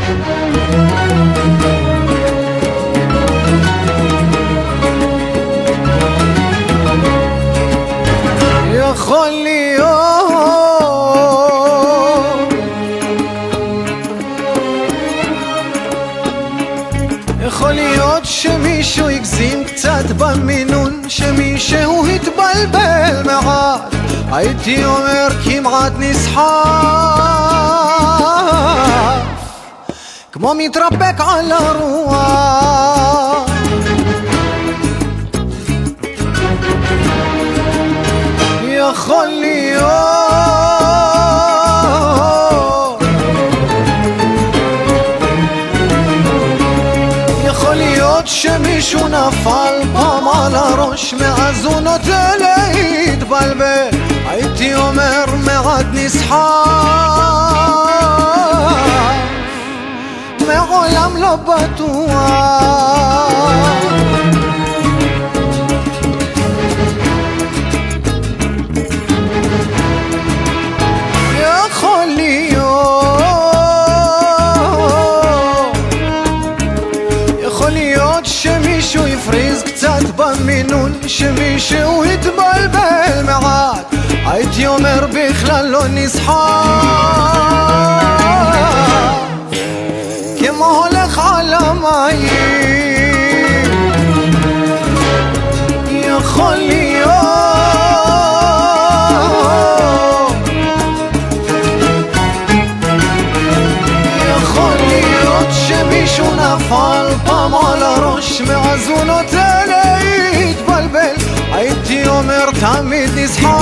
יכול להיות שמישהו הגזים קצת במינון, שמישהו התבלבל מעט, הייתי אומר כמעט נסחף, כמו מתרפק על הרוח. יכול להיות שמישהו נפל פעם על הראש, מאז הוא נוטה להתבלבל, הייתי אומר מעט נסחף, מעולם לא בטוח. יכול להיות שמישהו יפריז קצת במינון, שמישהו יתבלבל מעט, הייתי אומר בכלל לא נסחף, כמו הולך על המים. יכול להיות שמישהו נפל פעם על הראש, מאז הוא נוטה להתבלבל, הייתי אומר תמיד נסחף,